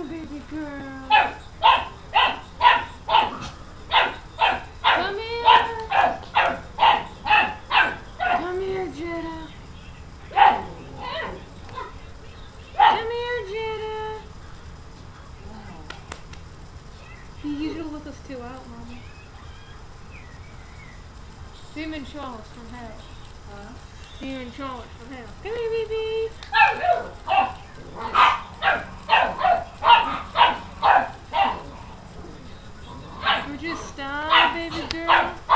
on, baby girl. Come here. Come here, Jetta. Come here, Jetta. You usually let us two out, Mama. Demon Charles from hell. Huh? Demon Charles from hell. Come here, baby. Would you stop, baby girl?